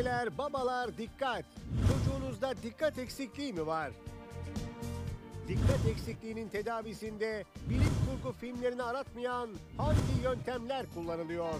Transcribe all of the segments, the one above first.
Anneler, babalar dikkat! Çocuğunuzda dikkat eksikliği mi var? Dikkat eksikliğinin tedavisinde bilim kurgu filmlerini aratmayan hangi yöntemler kullanılıyor?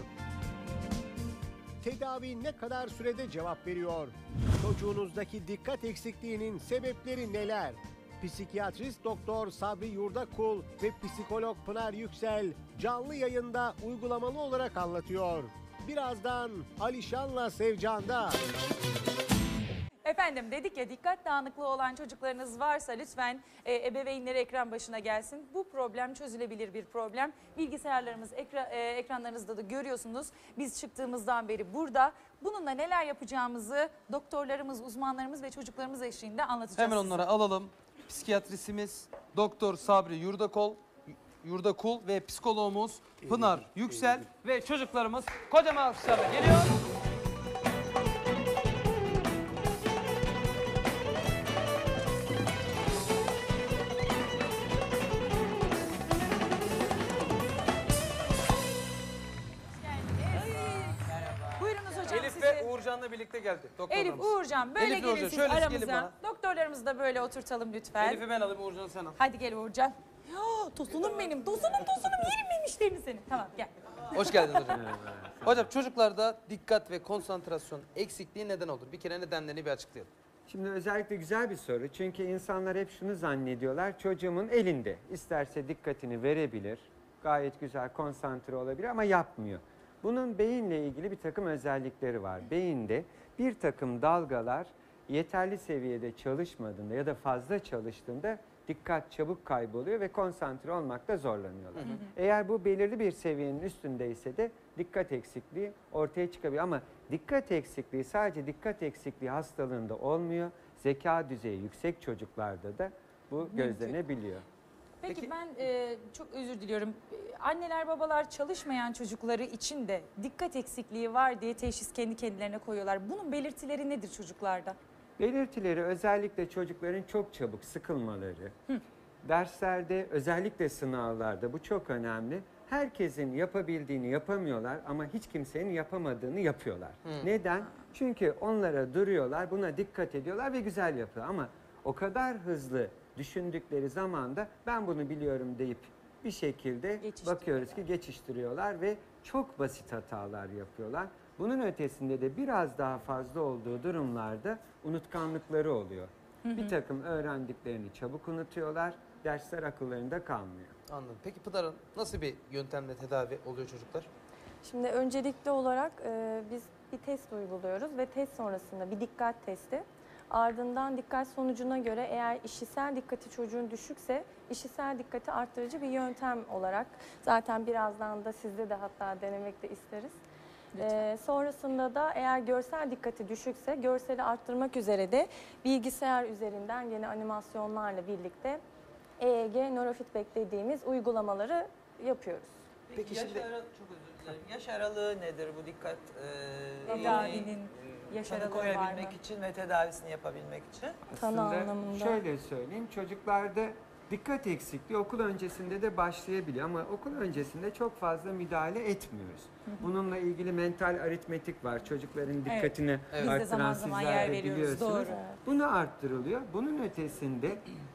Tedavi ne kadar sürede cevap veriyor? Çocuğunuzdaki dikkat eksikliğinin sebepleri neler? Psikiyatrist Doktor Sabri Yurdakul ve psikolog Pınar Yüksel canlı yayında uygulamalı olarak anlatıyor. Birazdan Alişan'la Sevcan'da. Efendim dedik ya, dikkat dağınıklığı olan çocuklarınız varsa lütfen ebeveynleri ekran başına gelsin. Bu problem çözülebilir bir problem. Bilgisayarlarımız, ekranlarınızda da görüyorsunuz. Biz çıktığımızdan beri burada. Bununla neler yapacağımızı doktorlarımız, uzmanlarımız ve çocuklarımız eşliğinde anlatacağız. Hemen onlara alalım. Psikiyatrisimiz Doktor Sabri Yurdakul ve psikoloğumuz Pınar Yüksel ve çocuklarımız kocaman alkışlarla geliyor. Buyurunuz hocam. Elif ve Uğurcan'la birlikte geldi doktorlarımız. Elif, Uğurcan böyle Elif ve gelin Uğurcan, siz şöyle gelin aramıza. bana. Doktorlarımızı da böyle oturtalım lütfen. Elif'i ben alayım, Uğurcan'ı sen al. Hadi gel Uğurcan. Ya, tosunum benim, tosunum yerim benim işlerini senin. Tamam gel. Hoş geldin hocam. Hocam çocuklarda dikkat ve konsantrasyon eksikliği neden olur? Bir kere nedenlerini bir açıklayalım. Şimdi özellikle güzel bir soru. Çünkü insanlar hep şunu zannediyorlar. Çocuğumun elinde. İsterse dikkatini verebilir. Gayet güzel konsantre olabilir ama yapmıyor. Bunun beyinle ilgili bir takım özellikleri var. Beyinde bir takım dalgalar yeterli seviyede çalışmadığında ya da fazla çalıştığında dikkat çabuk kayboluyor ve konsantre olmakta zorlanıyorlar. Eğer bu belirli bir seviyenin üstündeyse de dikkat eksikliği ortaya çıkabiliyor. Ama dikkat eksikliği sadece dikkat eksikliği hastalığında olmuyor. Zeka düzeyi yüksek çocuklarda da bu gözlenebiliyor. Peki ben çok özür diliyorum. Anneler babalar çalışmayan çocukları için de dikkat eksikliği var diye teşhis kendi kendilerine koyuyorlar. Bunun belirtileri nedir çocuklarda? Belirtileri özellikle çocukların çok çabuk sıkılmaları, derslerde özellikle sınavlarda bu çok önemli. Herkesin yapabildiğini yapamıyorlar ama hiç kimsenin yapamadığını yapıyorlar. Neden? Çünkü onlara duruyorlar, buna dikkat ediyorlar ve güzel yapıyor. Ama o kadar hızlı düşündükleri zaman da ben bunu biliyorum deyip bir şekilde bakıyoruz ki geçiştiriyorlar ve çok basit hatalar yapıyorlar. Bunun ötesinde de biraz daha fazla olduğu durumlarda unutkanlıkları oluyor. Bir takım öğrendiklerini çabuk unutuyorlar, dersler akıllarında kalmıyor. Anladım. Peki Pınar Hanım, nasıl bir yöntemle tedavi oluyor çocuklar? Şimdi öncelikli olarak biz bir test uyguluyoruz ve test sonrasında bir dikkat testi. Ardından dikkat sonucuna göre eğer işitsel dikkati çocuğun düşükse işitsel dikkati arttırıcı bir yöntem olarak zaten birazdan da sizde de hatta denemek de isteriz. Sonrasında da eğer görsel dikkati düşükse görseli arttırmak üzere de bilgisayar üzerinden yeni animasyonlarla birlikte EEG, nörofeedback dediğimiz uygulamaları yapıyoruz. Peki Yaş şimdi çok özür dilerim. Yaş aralığı nedir bu dikkat Tedavinin yaş tanı aralığı var mı? koyabilmek için ve tedavisini yapabilmek için? Tanı anlamında. Şöyle söyleyeyim, çocuklarda dikkat eksikliği okul öncesinde de başlayabiliyor ama okul öncesinde çok fazla müdahale etmiyoruz. Bununla ilgili mental aritmetik var. Çocukların dikkatini Biz de arttıran zaman zaman sizler yer de veriyoruz, biliyorsunuz. doğru. Bunu arttırılıyor. Bunun ötesinde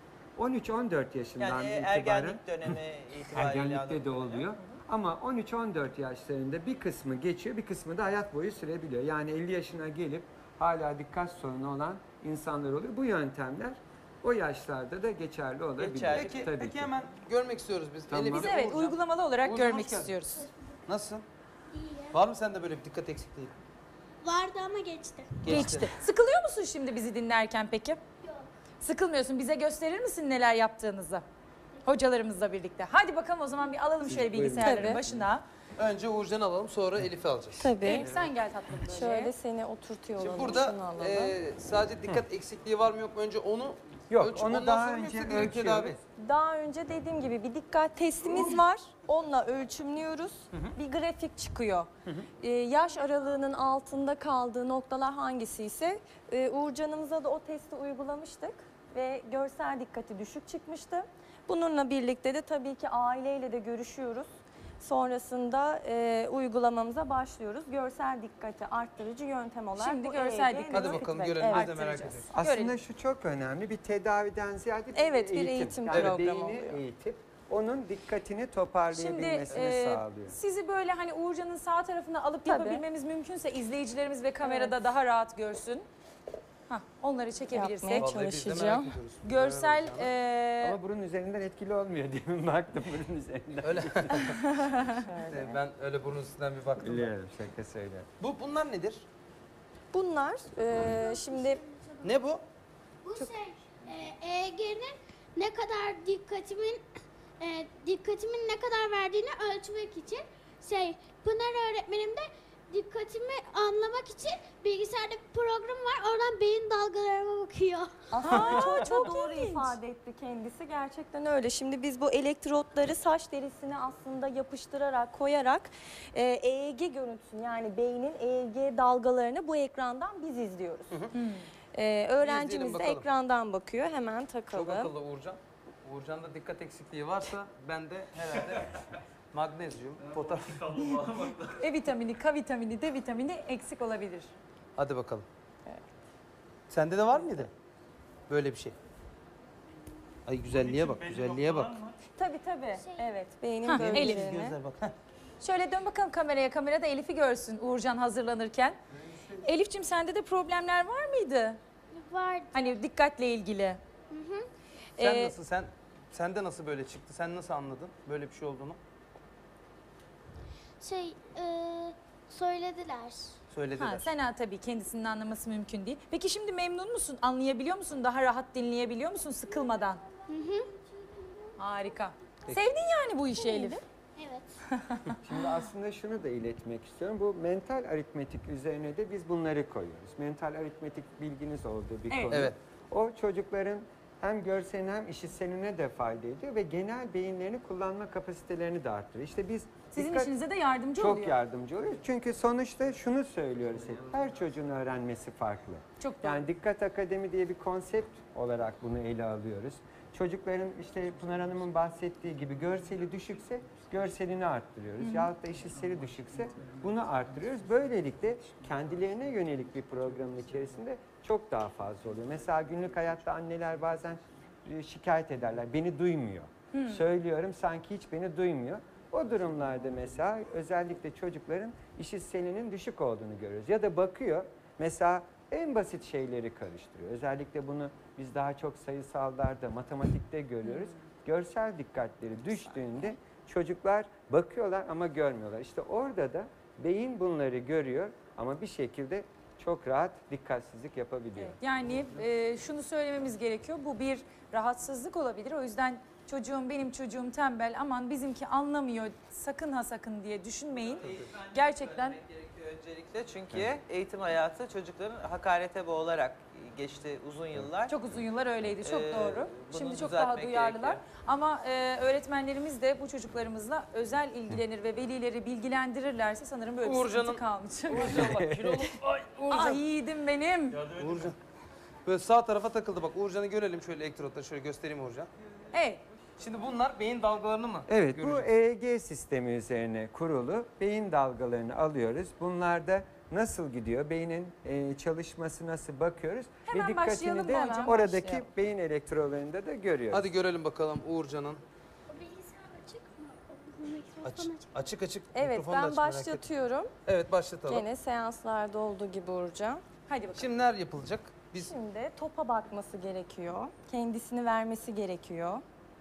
13-14 yaşından Yani itibaren ergenlik dönemi itibariyle ergenlikte de anlatılıyor. oluyor. Ama 13-14 yaşlarında bir kısmı geçiyor, bir kısmı da hayat boyu sürebiliyor. Yani 50 yaşına gelip hala dikkat sorunu olan insanlar oluyor. Bu yöntemler o yaşlarda da geçerli olabilir. Geçerli. peki ki. hemen görmek istiyoruz biz. Tamam. Elif'i Biz de evet Uğurcan. uygulamalı olarak Uğurcan, görmek hoş geldin. istiyoruz. Nasılsın? Var mı sende böyle bir dikkat eksikliği? Vardı ama geçti. Geçti. Sıkılıyor musun şimdi bizi dinlerken peki? Yok. Sıkılmıyorsun. Bize gösterir misin neler yaptığınızı? Hocalarımızla birlikte. Hadi bakalım o zaman bir alalım şöyle bilgisayarların Tabii. başına. Önce Uğurcan'ı alalım, sonra Elif'i alacağız. Tabii. Elif sen gel tatlım böyle. Şöyle seni oturtuyor Şimdi olalım. burada şunu alalım. sadece dikkat eksikliği var mı yok mu? Önce onu Yok, ölçüp onu ondan daha sonra mı önce yoksa direkt tedavi? ölçüyoruz. Daha önce dediğim gibi bir dikkat testimiz var. Onunla ölçümlüyoruz. Bir grafik çıkıyor. Yaş aralığının altında kaldığı noktalar hangisi ise Uğurcan'ımıza da o testi uygulamıştık ve görsel dikkati düşük çıkmıştı. Bununla birlikte de tabii ki aileyle de görüşüyoruz. Sonrasında uygulamamıza başlıyoruz. Görsel dikkati arttırıcı yöntem olarak Şimdi bu görsel EEG dikkat. Hadi tespit bakalım ve- görelim, biz de Evet. merak Arttıracağız. ediyoruz. Aslında Görelim. şu çok önemli. Bir tedaviden ziyade Evet, bir eğitim programı beyni oluyor. eğitip onun dikkatini Şimdi toparlayabilmesini sağlıyor. sizi böyle hani Uğurcan'ın sağ tarafına alıp Tabii. yapabilmemiz mümkünse izleyicilerimiz ve kamerada daha rahat görsün. Onları çekebilirsek. Yapmaya Vallahi biz de çalışacağım. merak ediyoruz. Görsel Ama burun üzerinden etkili olmuyor demin baktım burun üzerinden. Öyle. Ben öyle burun üstünden bir baktım. Biliyorum, şaka söylüyorum. Bunlar nedir? Bunlar şimdi Ne bu? Bu EEG'nin ne kadar dikkatimin ne kadar verdiğini ölçmek için Pınar öğretmenim de dikkatimi anlamak için bilgisayarda bir program var. Oradan beyin dalgalarıma bakıyor. aslında çok doğru ifade etti kendisi. Gerçekten öyle. Şimdi biz bu elektrotları saç derisine aslında yapıştırarak, koyarak EEG görüntüsünü, yani beynin EEG dalgalarını bu ekrandan biz izliyoruz. Öğrencimiz de bakalım. ekrandan bakıyor. Hemen Çok takalım. akıllı Uğurcan. Uğurcan'da dikkat eksikliği varsa bende herhalde magnezyum, potasyum. E vitamini, K vitamini, D vitamini eksik olabilir. Hadi bakalım. Sende de var mıydı böyle bir şey? Ay güzelliğe bak, güzelliğe bak. Tabii tabii. Evet. Beynin Elif. bölgelerini. Gözler bak. Heh. Şöyle dön bakalım kameraya. Kamerada Elif'i görsün Uğurcan hazırlanırken. Elif'ciğim sende de problemler var mıydı? Vardı. Hani dikkatle ilgili. Sen nasıl, sende nasıl böyle çıktı? Sen nasıl anladın böyle bir şey olduğunu? Söylediler. Söylediler. Sen tabii kendisinin anlaması mümkün değil. Peki şimdi memnun musun? Anlayabiliyor musun? Daha rahat dinleyebiliyor musun sıkılmadan? Harika. Peki. Sevdin yani bu işi Elif. Evet. Şimdi aslında şunu da iletmek istiyorum. Bu mental aritmetik üzerine de biz bunları koyuyoruz. Mental aritmetik bilginiz olduğu bir konu. Evet. O çocukların hem görseline hem işitseline de fayda ediyor ve genel beyinlerini kullanma kapasitelerini de arttırıyor. İşte biz Sizin dikkat- işinize de yardımcı çok oluyor. yardımcı oluyor. Çünkü sonuçta şunu söylüyoruz hep. Her çocuğun öğrenmesi farklı. Çok doğru. Yani Dikkat Akademi diye bir konsept olarak bunu ele alıyoruz. Çocukların işte Pınar Hanım'ın bahsettiği gibi görseli düşükse görselini arttırıyoruz. Yahut da işitseli düşükse bunu arttırıyoruz. Böylelikle kendilerine yönelik bir programın içerisinde çok daha fazla oluyor. Mesela günlük hayatta anneler bazen şikayet ederler. Beni duymuyor. Söylüyorum sanki hiç beni duymuyor. O durumlarda mesela özellikle çocukların işitselinin düşük olduğunu görüyoruz. Ya da bakıyor mesela en basit şeyleri karıştırıyor. Özellikle bunu biz daha çok sayısallarda, matematikte görüyoruz. Görsel dikkatleri düştüğünde çocuklar bakıyorlar ama görmüyorlar. İşte orada da beyin bunları görüyor ama bir şekilde çok rahat dikkatsizlik yapabiliyor. Evet, yani şunu söylememiz gerekiyor. Bu bir rahatsızlık olabilir. O yüzden benim çocuğum tembel, aman bizimki anlamıyor, sakın ha sakın diye düşünmeyin. Gerçekten Gerekiyor öncelikle çünkü eğitim hayatı çocukların hakarete boğularak geçti uzun yıllar. çok uzun yıllar öyleydi. Çok doğru. bunu Şimdi çok düzeltmek daha duyarlılar. gerekiyor. Ama öğretmenlerimiz de bu çocuklarımızla özel ilgilenir ve velileri bilgilendirirlerse sanırım böyle bir Uğurcan'ın- sıkıntı kalmayacak. Uğurcan bak kilolu. Ay Uğurcan. Ah yiğidim benim. Uğurcan. Böyle sağ tarafa takıldı bak. Uğurcan'ı görelim şöyle elektrotları şöyle göstereyim Uğurcan. Evet. Şimdi bunlar beyin dalgalarını mı? Evet, bu göreceğiz? EEG sistemi üzerine kurulu beyin dalgalarını alıyoruz. Bunlarda nasıl gidiyor, beynin çalışması nasıl bakıyoruz Hemen ve dikkatini başlayalım de mı hocam? oradaki Başlayalım. beyin elektrolarında da görüyoruz. Hadi görelim bakalım Uğurcan'ın. O bilgisayar açık mı? Açık açık. Evet, Mikrofonu da ben aç, merak etme. başlatıyorum. Evet başlatalım. Gene seanslarda olduğu gibi Uğurcan. Hadi bakalım. Şimdi neler yapılacak? Biz Şimdi topa bakması gerekiyor. Kendisini vermesi gerekiyor.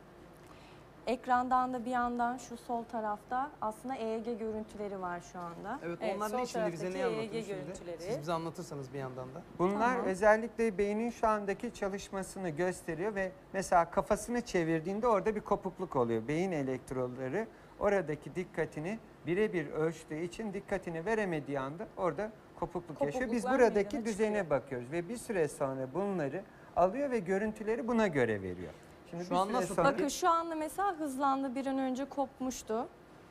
Ekrandan da bir yandan şu sol tarafta aslında EEG görüntüleri var şu anda. evet, Evet, onlar sol ne şimdi bize taraftaki ne anlatıyor EEG şimdi? görüntüleri. Siz bize anlatırsanız bir yandan da. Bunlar Tamam. özellikle beynin şu andaki çalışmasını gösteriyor ve mesela kafasını çevirdiğinde orada bir kopukluk oluyor. Beyin elektrotları oradaki dikkatini birebir ölçtüğü için dikkatini veremediği anda orada kopukluk yaşıyor. Biz Kopukluklar buradaki meydana düzene çıkıyor. bakıyoruz ve bir süre sonra bunları alıyor ve görüntüleri buna göre veriyor. Şimdi Şu bir an süre nasıl? sonra- Bakın şu anda mesela hızlandı, bir an önce kopmuştu.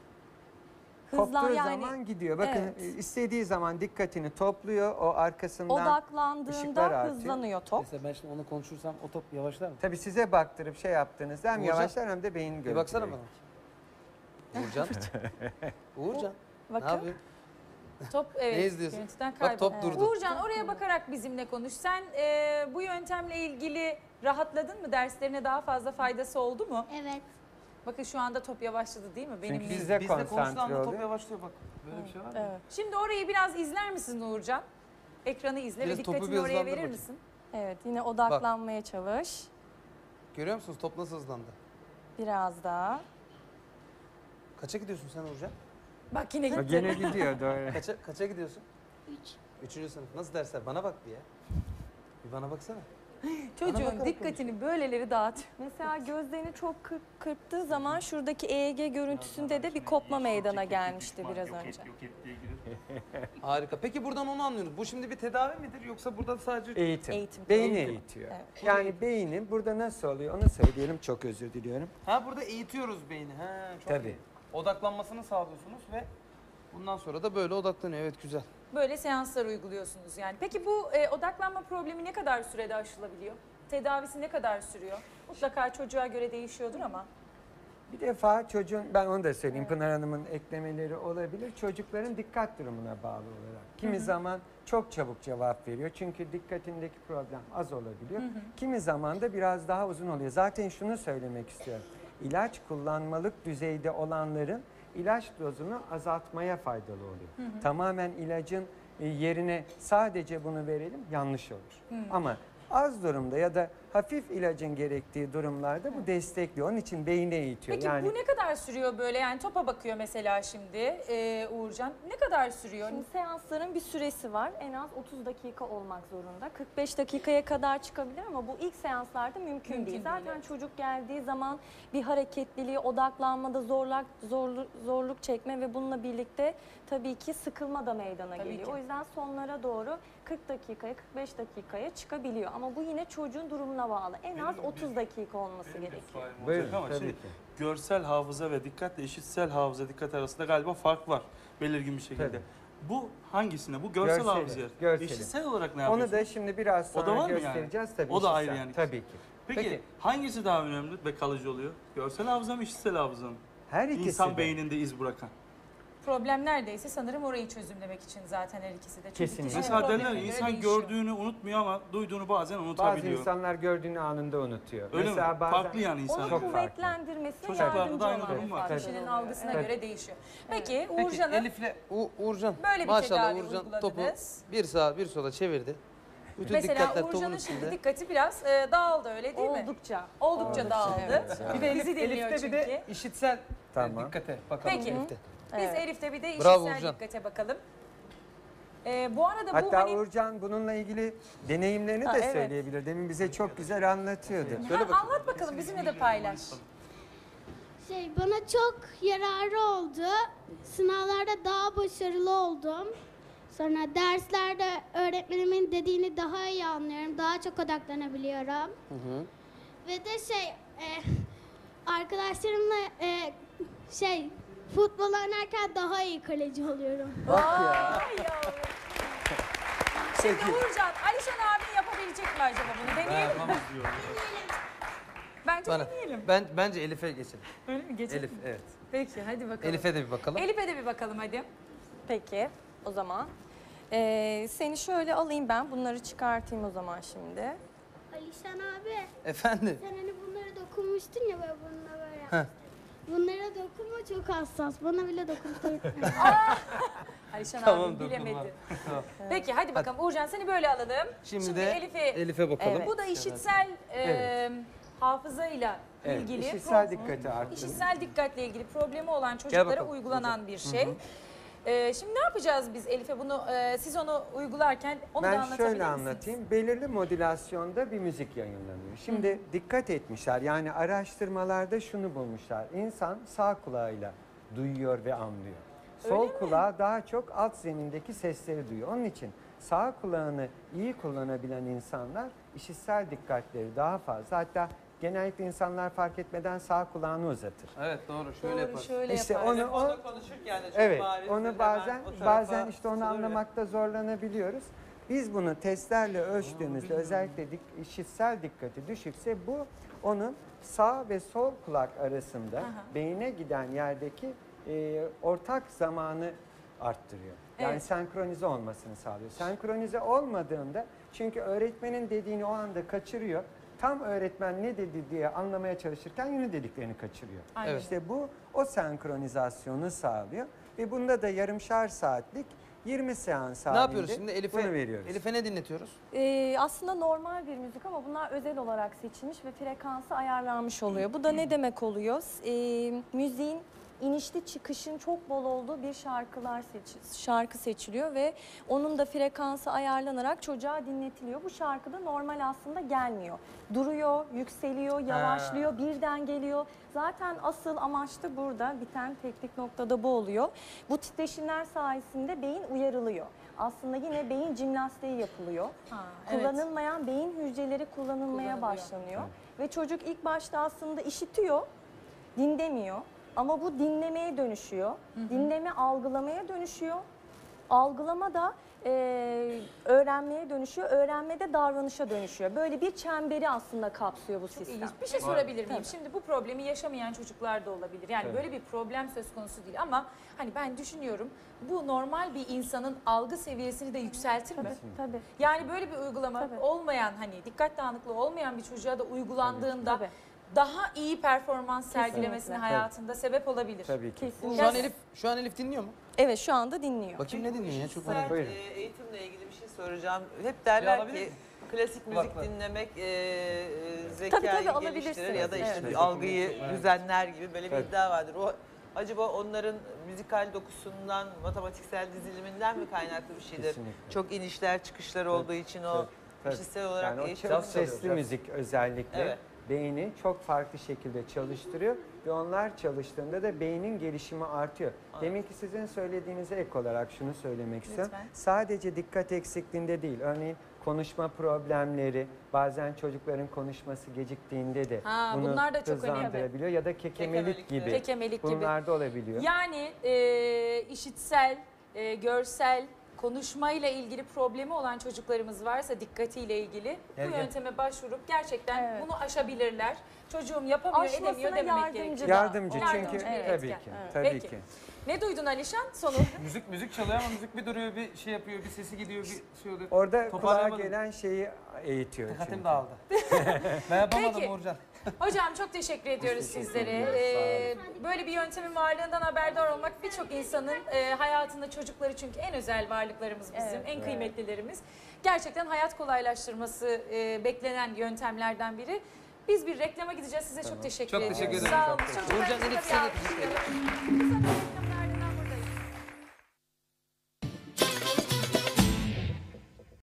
Koptuğu zaman gidiyor. Bakın Evet. istediği zaman dikkatini topluyor. O arkasından ışıklar odaklandığında artıyor. hızlanıyor top. Mesela ben şimdi onu konuşursam o top yavaşlar mı? Tabii size baktırıp şey yaptığınızda hem Hocam, yavaşlar hem de beyin görüntüleri. Bir baksana bana. Uğurcan. Uğurcan. Ne Bakın. yapıyorsun? Top evet. Ne izliyorsun? Görüntüden Bak kayboldu. top durdu. Uğurcan oraya bakarak bizimle konuş. Sen bu yöntemle ilgili rahatladın mı? Derslerine daha fazla faydası oldu mu? Evet. Bakın şu anda top yavaşladı değil mi? Benim Çünkü değil. Biz de Bizde konuşulan konsantre anda top oluyor. yavaşlıyor bak. Böyle bir şey var mı? Evet. Şimdi orayı biraz izler misin Uğurcan? Ekranı izle Biraz ve topu dikkatini bir oraya hızlandır verir bakayım. misin? Evet, yine odaklanmaya çalış. Görüyor musunuz top nasıl hızlandı? Biraz daha. Kaça gidiyorsun sen Uğurcan? Bak yine O gitti. gene gidiyor doğru. Kaça gidiyorsun? 3. 3. sınıf. Nasıl dersler? Bana bak bir ya. Bir bana baksana. Çocuğun bakarak dikkatini böyleleri dağıt. Mesela gözlerini çok kırptığı zaman şuradaki EEG görüntüsünde de bir kopma meydana gelmişti biraz önce. Harika. Peki buradan onu anlıyoruz. Bu şimdi bir tedavi midir yoksa burada sadece... Eğitim. Eğitim. Beyni Eğitim. eğitiyor. Evet. Yani beynin burada nasıl oluyor onu söyleyelim. Çok özür diliyorum. Ha burada eğitiyoruz beyni. Ha çok Tabii. iyi. Odaklanmasını sağlıyorsunuz ve bundan sonra da böyle odaklanıyor. Evet güzel. Böyle seanslar uyguluyorsunuz yani. Peki bu odaklanma problemi ne kadar sürede aşılabiliyor? Tedavisi ne kadar sürüyor? Mutlaka çocuğa göre değişiyordur ama. Bir defa çocuğun, ben onu da söyleyeyim, Pınar Hanım'ın eklemeleri olabilir. Çocukların dikkat durumuna bağlı olarak. Kimi zaman çok çabuk cevap veriyor çünkü dikkatindeki problem az olabiliyor. Kimi zaman da biraz daha uzun oluyor. Zaten şunu söylemek istiyorum. İlaç kullanmalık düzeyde olanların ilaç dozunu azaltmaya faydalı oluyor. Tamamen ilacın yerine sadece bunu verelim yanlış olur. Ama az durumda ya da hafif ilacın gerektiği durumlarda bu destekliyor. Onun için beyni eğitiyor. Peki yani bu ne kadar sürüyor böyle? Yani topa bakıyor mesela şimdi Uğurcan. Ne kadar sürüyor? Şimdi seansların bir süresi var. En az 30 dakika olmak zorunda. 45 dakikaya kadar çıkabilir ama bu ilk seanslarda mümkün Mümkün değil. değil, Zaten evet. çocuk geldiği zaman bir hareketliliği, odaklanmada zorluk çekme ve bununla birlikte tabii ki sıkılma da meydana Tabii geliyor. ki. O yüzden sonlara doğru 40 dakikaya, 45 dakikaya çıkabiliyor. Ama bu yine çocuğun durumuna bağlı. En az 30 dakika olması gerekiyor. Buyurun, Ama tabii şimdi ki. görsel hafıza ve dikkatle işitsel hafıza dikkat arasında galiba fark var belirgin bir şekilde. Tabii. Bu hangisine? Bu görsel Görseli, hafızaya. görseli. İşitsel olarak ne Onu yapıyorsunuz? da şimdi biraz O da sonra var mı yani? göstereceğiz tabii. O da işitsel. ayrı yani. Tabii ki. Peki, hangisi daha önemli ve kalıcı oluyor? Görsel hafıza mı, işitsel hafıza mı? Her ikisi İnsan de. beyninde iz bırakan. Problem neredeyse sanırım orayı çözümlemek için zaten her ikisi de. Çünkü Kesinlikle. kişinin Mesela derler problemine göre insan değişiyor. gördüğünü unutmuyor ama duyduğunu bazen Bazı unutabiliyor. insanlar gördüğünü anında unutuyor. Öyle mi? Mesela bazen Farklı yani insan. Onu Çok farklı. kuvvetlendirmesine Çocuklarda yardımcı da aynı olan durum bir var. faktör. Kişinin algısına Evet. göre değişiyor. Peki Peki Uğurcan'ın Elif'le Uğurcan böyle bir maşallah tedavi Uğurcan topu uyguladınız. bir sağa bir sola çevirdi. Bütün Mesela dikkatler topun Uğurcan'ın şimdi üstünde. dikkati biraz dağıldı öyle değil mi? Oldukça. Oldukça dağıldı. evet. Bir de Bizi dinliyor Elif'te bir de çünkü. işitsel Tamam. dikkate bakalım. Peki. Elif'te. Biz Evet. Elif'te bir de Bravo işitsel Uğurcan. dikkate bakalım. Bu arada bu Hatta hani... Uğurcan bununla ilgili deneyimlerini Ha, de evet. söyleyebilir. Demin bize çok güzel anlatıyordu. Ha, anlat bakalım bizimle de paylaş. Bana çok yararı oldu. Sınavlarda daha başarılı oldum. Sonra derslerde öğretmenimin dediğini daha iyi anlıyorum. Daha çok odaklanabiliyorum. Ve de arkadaşlarımla futbol oynarken daha iyi kaleci oluyorum. Vay yavrum. Şimdi Uğurcan, Alişan abin yapabilecek mi acaba bunu? Deneyelim mi? Bence Bana, deneyelim. bence Elif'e geçelim. Öyle mi? Geçelim. Elif evet. Peki hadi bakalım. Elif'e de bir bakalım. Elif'e de bir bakalım hadi. Peki o zaman. Seni şöyle alayım ben. Bunları çıkartayım o zaman şimdi. Alişan abi, Efendim. sen hani bunları dokunmuştun ya böyle bununla böyle Heh. yapmıştın. Bunlara dokunma çok hassas. Bana bile dokundur. Alişan Tamam, abin dokunma. bilemedi. Peki hadi bakalım Uğurcan seni böyle alalım. Şimdi, de Elif'e... Elif'e bakalım. Evet. Bu da işitsel Evet. hafızayla Evet, ilgili. işitsel dikkati arttırın. İşitsel dikkatle ilgili problemi olan çocuklara bakalım, uygulanan bir şey. Şimdi ne yapacağız biz Elif'e bunu siz onu uygularken onu da Ben anlatabilir şöyle misiniz? anlatayım. Belirli modülasyonda bir müzik yayınlanıyor. Şimdi dikkat etmişler. Yani araştırmalarda şunu bulmuşlar. İnsan sağ kulağıyla duyuyor ve anlıyor. Sol kulağı daha çok alt zemindeki sesleri duyuyor. Onun için sağ kulağını iyi kullanabilen insanlar işitsel dikkatleri daha fazla. Hatta genellikle insanlar fark etmeden sağ kulağını uzatır. Evet doğru şöyle Doğru, yapar. şöyle İşte yapar. onu Telefonda konuşurken de çok evet, bariz onu hemen bazen o tarafa bazen işte onu tutulur ya. anlamakta zorlanabiliyoruz. Biz bunu testlerle ölçtüğümüzde özellikle işitsel dikkati düşükse bu onun sağ ve sol kulak arasında beyine giden yerdeki ortak zamanı arttırıyor. Yani Evet. senkronize olmasını sağlıyor. Senkronize olmadığında çünkü öğretmenin dediğini o anda kaçırıyor. Tam öğretmen ne dedi diye anlamaya çalışırken yine dediklerini kaçırıyor. Aynen. İşte bu o senkronizasyonu sağlıyor ve bunda da yarımşar saatlik 20 seans halinde Ne yapıyoruz şimdi? bunu veriyoruz. Elif'e ne dinletiyoruz? Aslında normal bir müzik ama bunlar özel olarak seçilmiş ve frekansı ayarlanmış oluyor. Bu da ne demek oluyor? Müziğin inişli çıkışın çok bol olduğu bir şarkı seçiliyor ve onun da frekansı ayarlanarak çocuğa dinletiliyor. Bu şarkıda normal aslında gelmiyor. Duruyor, yükseliyor, yavaşlıyor, birden geliyor. Zaten asıl amaç da burada, biten teknik noktada bu oluyor. Bu titreşimler sayesinde beyin uyarılıyor. Aslında yine beyin jimnastiği yapılıyor. Evet. Kullanılmayan beyin hücreleri kullanılmaya başlanıyor. Ve çocuk ilk başta aslında işitiyor, dinlemiyor. Ama bu dinlemeye dönüşüyor. Dinleme algılamaya dönüşüyor. Algılama da öğrenmeye dönüşüyor. Öğrenme de davranışa dönüşüyor. Böyle bir çemberi aslında kapsıyor bu sistem. İlginç. Bir şey sorabilir miyim? Şimdi bu problemi yaşamayan çocuklar da olabilir. Yani Tabii. böyle bir problem söz konusu değil ama hani ben düşünüyorum bu normal bir insanın algı seviyesini de yükseltir mi? Tabii. Yani böyle bir uygulama Tabii. olmayan hani dikkat dağınıklığı olmayan bir çocuğa da uygulandığında Tabii. daha iyi performans sergilemesine Kesinlikle. hayatında sebep olabilir. Tabii ki. Kesinlikle. Şu an Elif dinliyor mu? Evet, şu anda dinliyor. Bakayım ne dinliyor ya? Çok Kişisel, merak Buyurun. eğitimle ilgili bir şey soracağım. Hep derler alabilir ki miyim? klasik müzik Kulaklar. dinlemek zekayı tabii, geliştirir alabilirsiniz. ya da işte Evet. algıyı düzenler gibi böyle bir Tabii. iddia vardır. O acaba onların müzikal dokusundan, matematiksel diziliminden mi kaynaklı bir şeydir? Kesinlikle. Çok inişler çıkışlar olduğu için o Tabii. kişisel olarak Yani o eğitim çok sesli müzik özellikle Evet. beyni çok farklı şekilde çalıştırıyor ve onlar çalıştığında da beynin gelişimi artıyor. Demek ki sizin söylediğinize ek olarak şunu söylemek istiyorum. Lütfen. Sadece dikkat eksikliğinde değil, örneğin konuşma problemleri, bazen çocukların konuşması geciktiğinde de Ha, bunu bunlar da çok önemli. hızlandırabiliyor ya da kekemelik Kekemelik, gibi. Kekemelik gibi. Bunlar da olabiliyor. Yani işitsel, görsel, konuşmayla ilgili problemi olan çocuklarımız varsa dikkatiyle ilgili Gel, bu gel. yönteme başvurup gerçekten Evet. bunu aşabilirler. Çocuğum yapamıyor, edemiyor Aşmasına dememek yardımcı gerekiyor. da. Yardımcı Yardımcı çünkü bir tabii etken. ki. Evet. Tabii Peki. ki. Ne duydun Alişan? Sonu. Müzik çalıyor ama müzik bir duruyor, bir şey yapıyor, bir sesi gidiyor, bir şey oluyor. Orada kulağa Toparlayamadım. gelen şeyi eğitiyor çünkü. Dikkatim dağıldı. Ben yapamadım Peki. Uğurcan. Hocam çok teşekkür ediyoruz teşekkür sizlere. ediyoruz, sağ Böyle bir yöntemin varlığından haberdar olmak birçok insanın hayatında çocukları çünkü en özel varlıklarımız bizim, Evet. en kıymetlilerimiz. Gerçekten hayat kolaylaştırması beklenen yöntemlerden biri. Biz bir reklama gideceğiz. Size çok teşekkür Çok ediyoruz. teşekkür ederim. Sağ olun. Çok teşekkür Çocuklarımıza ederim. bir Uğurcan, Elif, size de alkış teşekkür verelim. Kısa